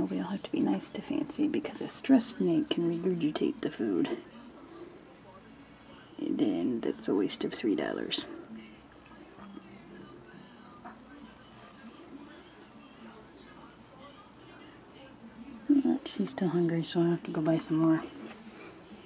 Now we'll have to be nice to Fancy because a stressed snake can regurgitate the food. And then that's a waste of $3. She's still hungry, so I'll have to go buy some more.